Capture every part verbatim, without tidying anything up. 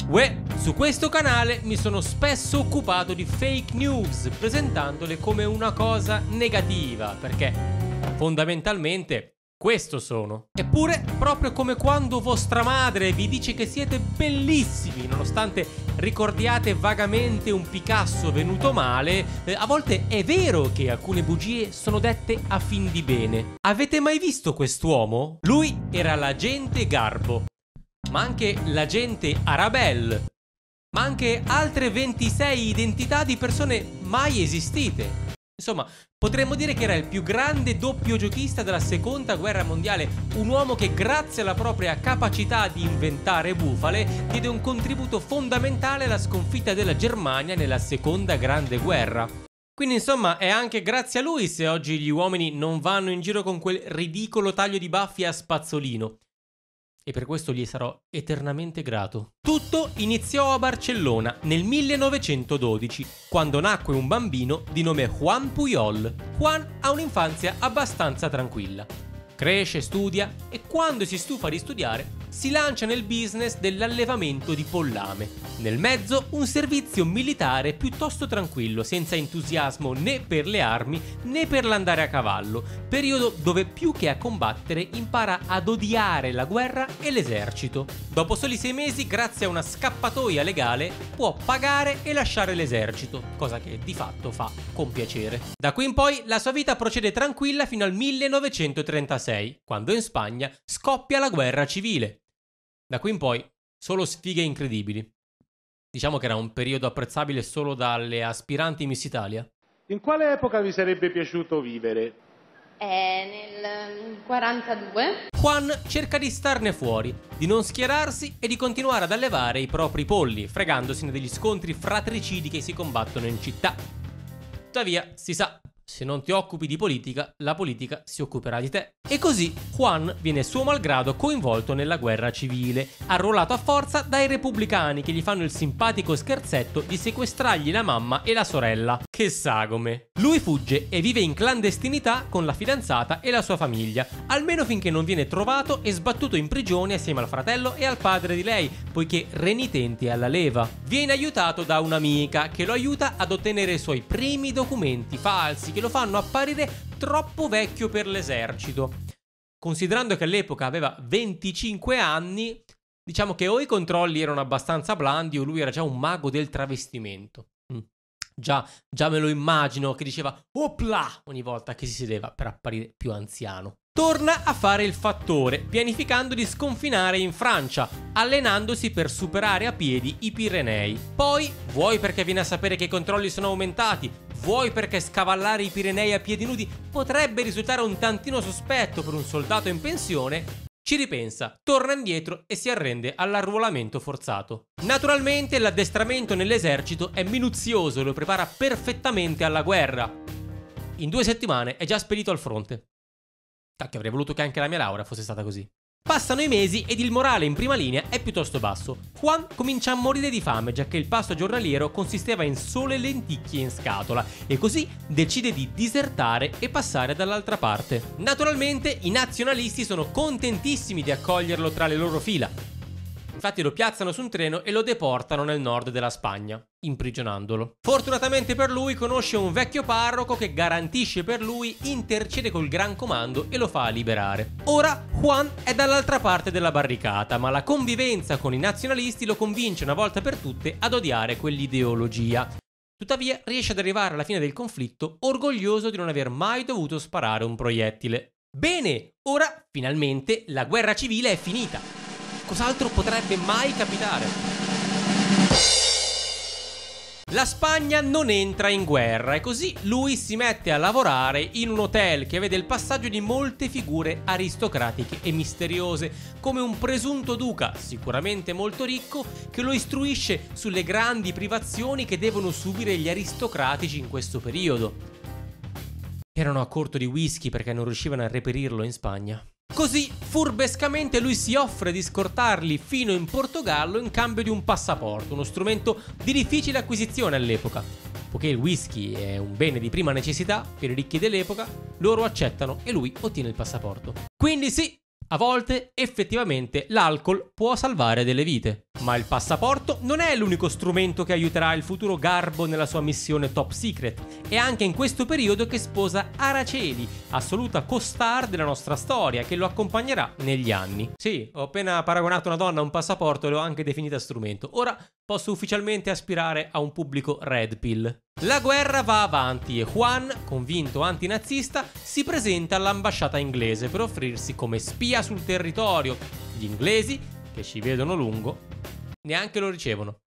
Uè, su questo canale mi sono spesso occupato di fake news, presentandole come una cosa negativa, perché fondamentalmente questo sono. Eppure, proprio come quando vostra madre vi dice che siete bellissimi, nonostante ricordiate vagamente un Picasso venuto male, eh, a volte è vero che alcune bugie sono dette a fin di bene. Avete mai visto quest'uomo? Lui era l'agente Garbo, ma anche l'agente Arabelle, ma anche altre ventisei identità di persone mai esistite. Insomma, potremmo dire che era il più grande doppio giochista della seconda guerra mondiale, un uomo che grazie alla propria capacità di inventare bufale diede un contributo fondamentale alla sconfitta della Germania nella seconda grande guerra. Quindi insomma è anche grazie a lui se oggi gli uomini non vanno in giro con quel ridicolo taglio di baffi a spazzolino. E per questo gli sarò eternamente grato. Tutto iniziò a Barcellona nel millenovecentododici, quando nacque un bambino di nome Juan Puyol. Juan ha un'infanzia abbastanza tranquilla. Cresce, studia e quando si stufa di studiare si lancia nel business dell'allevamento di pollame. Nel mezzo un servizio militare piuttosto tranquillo, senza entusiasmo né per le armi né per l'andare a cavallo, periodo dove più che a combattere impara ad odiare la guerra e l'esercito. Dopo soli sei mesi, grazie a una scappatoia legale, può pagare e lasciare l'esercito, cosa che di fatto fa con piacere. Da qui in poi la sua vita procede tranquilla fino al millenovecentotrentasei, quando in Spagna scoppia la guerra civile. Da qui in poi solo sfighe incredibili. Diciamo che era un periodo apprezzabile solo dalle aspiranti Miss Italia. In quale epoca vi sarebbe piaciuto vivere? È nel quarantadue. Juan cerca di starne fuori, di non schierarsi e di continuare ad allevare i propri polli, fregandosene degli scontri fratricidi che si combattono in città. Tuttavia, si sa, se non ti occupi di politica, la politica si occuperà di te. E così Juan viene suo malgrado coinvolto nella guerra civile, arruolato a forza dai repubblicani che gli fanno il simpatico scherzetto di sequestrargli la mamma e la sorella. Che sagome! Lui fugge e vive in clandestinità con la fidanzata e la sua famiglia, almeno finché non viene trovato e sbattuto in prigione assieme al fratello e al padre di lei, poiché renitenti alla leva. Viene aiutato da un'amica che lo aiuta ad ottenere i suoi primi documenti falsi che lo fanno apparire troppo vecchio per l'esercito. Considerando che all'epoca aveva venticinque anni, diciamo che o i controlli erano abbastanza blandi o lui era già un mago del travestimento. Mm. Già, già me lo immagino che diceva opla ogni volta che si sedeva per apparire più anziano. Torna a fare il fattore, pianificando di sconfinare in Francia, allenandosi per superare a piedi i Pirenei. Poi, vuoi perché viene a sapere che i controlli sono aumentati, vuoi perché scavallare i Pirenei a piedi nudi potrebbe risultare un tantino sospetto per un soldato in pensione, ci ripensa, torna indietro e si arrende all'arruolamento forzato. Naturalmente l'addestramento nell'esercito è minuzioso e lo prepara perfettamente alla guerra. In due settimane è già spedito al fronte. Cacchio, avrei voluto che anche la mia laurea fosse stata così. Passano i mesi ed il morale in prima linea è piuttosto basso. Juan comincia a morire di fame, giacché il pasto giornaliero consisteva in sole lenticchie in scatola, e così decide di disertare e passare dall'altra parte. Naturalmente i nazionalisti sono contentissimi di accoglierlo tra le loro fila. Infatti lo piazzano su un treno e lo deportano nel nord della Spagna, imprigionandolo. Fortunatamente per lui conosce un vecchio parroco che garantisce per lui, intercede col gran comando e lo fa liberare. Ora Juan è dall'altra parte della barricata, ma la convivenza con i nazionalisti lo convince una volta per tutte ad odiare quell'ideologia. Tuttavia riesce ad arrivare alla fine del conflitto orgoglioso di non aver mai dovuto sparare un proiettile. Bene, ora finalmente la guerra civile è finita. Cos'altro potrebbe mai capitare? La Spagna non entra in guerra e così lui si mette a lavorare in un hotel che vede il passaggio di molte figure aristocratiche e misteriose, come un presunto duca, sicuramente molto ricco, che lo istruisce sulle grandi privazioni che devono subire gli aristocratici in questo periodo. Erano a corto di whisky perché non riuscivano a reperirlo in Spagna. Così, furbescamente, lui si offre di scortarli fino in Portogallo in cambio di un passaporto, uno strumento di difficile acquisizione all'epoca. Poiché il whisky è un bene di prima necessità per i ricchi dell'epoca, loro accettano e lui ottiene il passaporto. Quindi sì, a volte effettivamente l'alcol può salvare delle vite. Ma il passaporto non è l'unico strumento che aiuterà il futuro Garbo nella sua missione top secret. È anche in questo periodo che sposa Araceli, assoluta co-star della nostra storia, che lo accompagnerà negli anni. Sì, ho appena paragonato una donna a un passaporto e l'ho anche definita strumento. Ora posso ufficialmente aspirare a un pubblico red pill. La guerra va avanti e Juan, convinto antinazista, si presenta all'ambasciata inglese per offrirsi come spia sul territorio. Gli inglesi, che ci vedono lungo, neanche lo ricevono.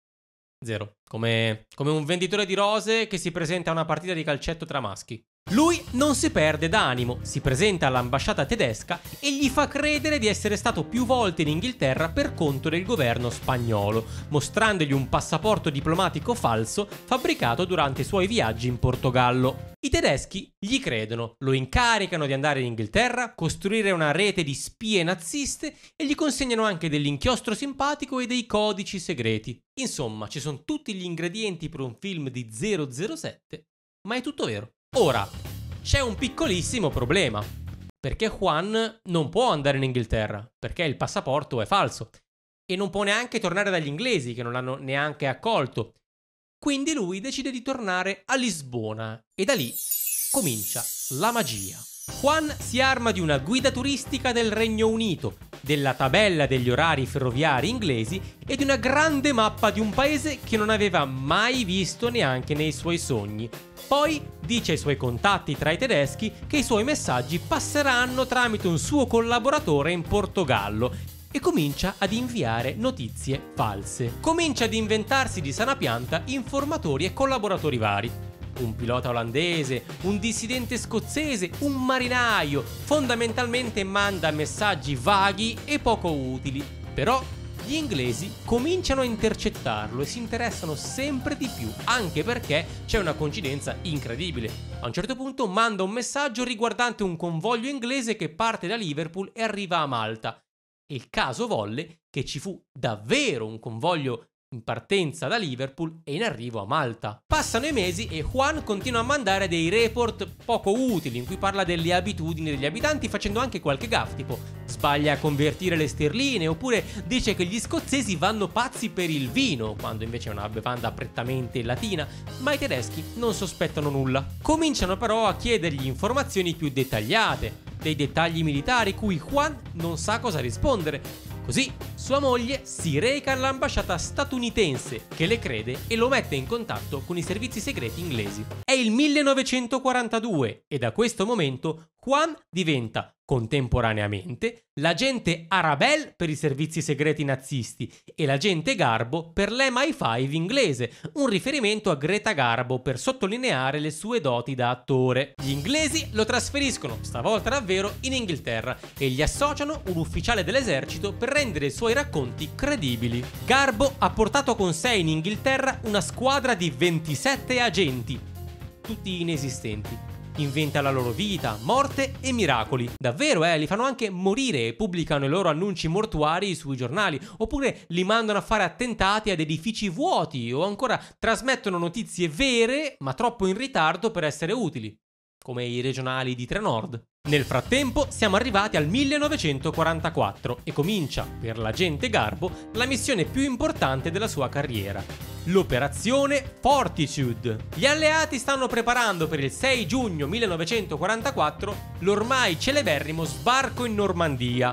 Zero. Come, come un venditore di rose che si presenta a una partita di calcetto tra maschi. Lui non si perde d'animo, si presenta all'ambasciata tedesca e gli fa credere di essere stato più volte in Inghilterra per conto del governo spagnolo, mostrandogli un passaporto diplomatico falso fabbricato durante i suoi viaggi in Portogallo. I tedeschi gli credono, lo incaricano di andare in Inghilterra, costruire una rete di spie naziste e gli consegnano anche dell'inchiostro simpatico e dei codici segreti. Insomma, ci sono tutti gli ingredienti per un film di zero zero sette, ma è tutto vero. Ora, c'è un piccolissimo problema, perché Juan non può andare in Inghilterra, perché il passaporto è falso, e non può neanche tornare dagli inglesi, che non l'hanno neanche accolto. Quindi lui decide di tornare a Lisbona, e da lì comincia la magia. Juan si arma di una guida turistica del Regno Unito, della tabella degli orari ferroviari inglesi e di una grande mappa di un paese che non aveva mai visto neanche nei suoi sogni. Poi dice ai suoi contatti tra i tedeschi che i suoi messaggi passeranno tramite un suo collaboratore in Portogallo e comincia ad inviare notizie false. Comincia ad inventarsi di sana pianta informatori e collaboratori vari. Un pilota olandese, un dissidente scozzese, un marinaio. Fondamentalmente manda messaggi vaghi e poco utili. Però gli inglesi cominciano a intercettarlo e si interessano sempre di più, anche perché c'è una coincidenza incredibile. A un certo punto manda un messaggio riguardante un convoglio inglese che parte da Liverpool e arriva a Malta. E il caso volle che ci fu davvero un convoglio in partenza da Liverpool e in arrivo a Malta. Passano i mesi e Juan continua a mandare dei report poco utili in cui parla delle abitudini degli abitanti, facendo anche qualche gaff, tipo sbaglia a convertire le sterline, oppure dice che gli scozzesi vanno pazzi per il vino, quando invece è una bevanda prettamente latina, ma i tedeschi non sospettano nulla. Cominciano però a chiedergli informazioni più dettagliate, dei dettagli militari cui Juan non sa cosa rispondere. Così sua moglie si reca all'ambasciata statunitense, che le crede e lo mette in contatto con i servizi segreti inglesi. È il millenovecentoquarantadue e da questo momento Juan diventa contemporaneamente l'agente Arabelle per i servizi segreti nazisti e l'agente Garbo per l'M I cinque inglese, un riferimento a Greta Garbo per sottolineare le sue doti da attore. Gli inglesi lo trasferiscono, stavolta davvero, in Inghilterra e gli associano un ufficiale dell'esercito per rendere i suoi racconti credibili. Garbo ha portato con sé in Inghilterra una squadra di ventisette agenti, tutti inesistenti. Inventa la loro vita, morte e miracoli. Davvero, eh, li fanno anche morire e pubblicano i loro annunci mortuari sui giornali, oppure li mandano a fare attentati ad edifici vuoti, o ancora trasmettono notizie vere, ma troppo in ritardo per essere utili, come i regionali di Trenord. Nel frattempo siamo arrivati al millenovecentoquarantaquattro e comincia, per l'agente Garbo, la missione più importante della sua carriera: l'operazione Fortitude. Gli alleati stanno preparando per il sei giugno millenovecentoquarantaquattro l'ormai celeberrimo sbarco in Normandia.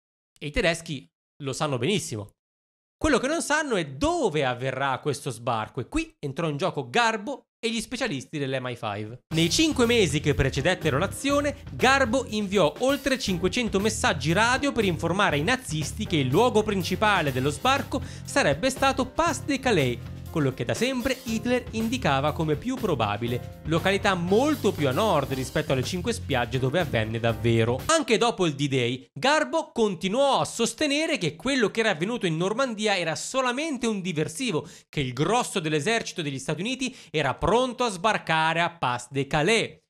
E i tedeschi lo sanno benissimo. Quello che non sanno è dove avverrà questo sbarco, e qui entrò in gioco Garbo e gli specialisti dell'M I cinque. Nei cinque mesi che precedettero l'azione, Garbo inviò oltre cinquecento messaggi radio per informare i nazisti che il luogo principale dello sbarco sarebbe stato Pas-de-Calais, quello che da sempre Hitler indicava come più probabile, località molto più a nord rispetto alle cinque spiagge dove avvenne davvero. Anche dopo il D-Day, Garbo continuò a sostenere che quello che era avvenuto in Normandia era solamente un diversivo, che il grosso dell'esercito degli Stati Uniti era pronto a sbarcare a Pas-de-Calais.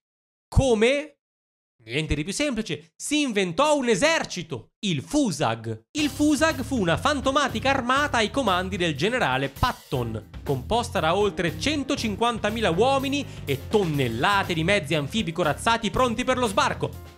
Come? Niente di più semplice, si inventò un esercito, il Fusag. Il Fusag fu una fantomatica armata ai comandi del generale Patton, composta da oltre centocinquantamila uomini e tonnellate di mezzi anfibi corazzati pronti per lo sbarco.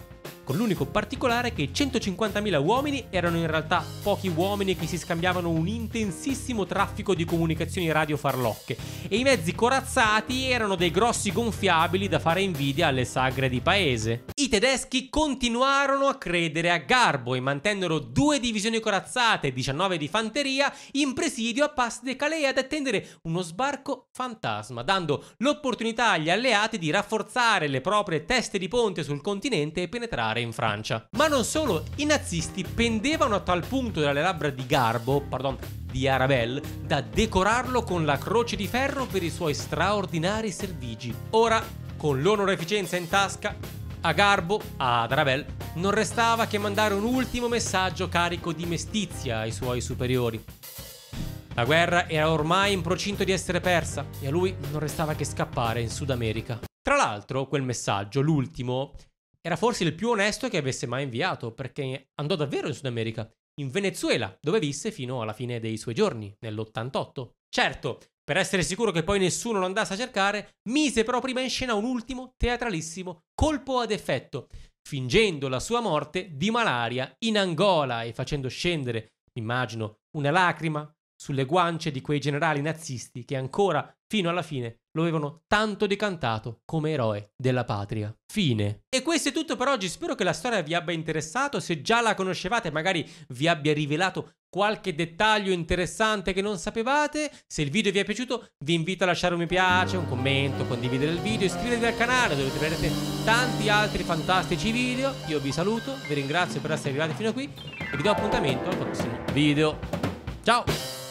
con l'unico particolare che centocinquantamila uomini erano in realtà pochi uomini che si scambiavano un intensissimo traffico di comunicazioni radio farlocche, e i mezzi corazzati erano dei grossi gonfiabili da fare invidia alle sagre di paese. I tedeschi continuarono a credere a Garbo e mantennero due divisioni corazzate e diciannove di fanteria in presidio a Pas de Calais ad attendere uno sbarco fantasma, dando l'opportunità agli alleati di rafforzare le proprie teste di ponte sul continente e penetrare in Francia. Ma non solo, i nazisti pendevano a tal punto dalle labbra di Garbo, pardon, di Arabelle, da decorarlo con la Croce di Ferro per i suoi straordinari servigi. Ora, con l'onoreficenza in tasca, a Garbo, ad Arabelle, non restava che mandare un ultimo messaggio carico di mestizia ai suoi superiori. La guerra era ormai in procinto di essere persa e a lui non restava che scappare in Sud America. Tra l'altro, quel messaggio, l'ultimo, era forse il più onesto che avesse mai inviato, perché andò davvero in Sud America, in Venezuela, dove visse fino alla fine dei suoi giorni, nell'ottantotto. Certo, per essere sicuro che poi nessuno lo andasse a cercare, mise però prima in scena un ultimo teatralissimo colpo ad effetto, fingendo la sua morte di malaria in Angola e facendo scendere, immagino, una lacrima sulle guance di quei generali nazisti che ancora, fino alla fine, lo avevano tanto decantato come eroe della patria. Fine. E questo è tutto per oggi, spero che la storia vi abbia interessato, se già la conoscevate magari vi abbia rivelato qualche dettaglio interessante che non sapevate. Se il video vi è piaciuto vi invito a lasciare un mi piace, un commento, condividere il video, iscrivetevi al canale dove troverete tanti altri fantastici video. Io vi saluto, vi ringrazio per essere arrivati fino a qui e vi do appuntamento al prossimo video. Ciao!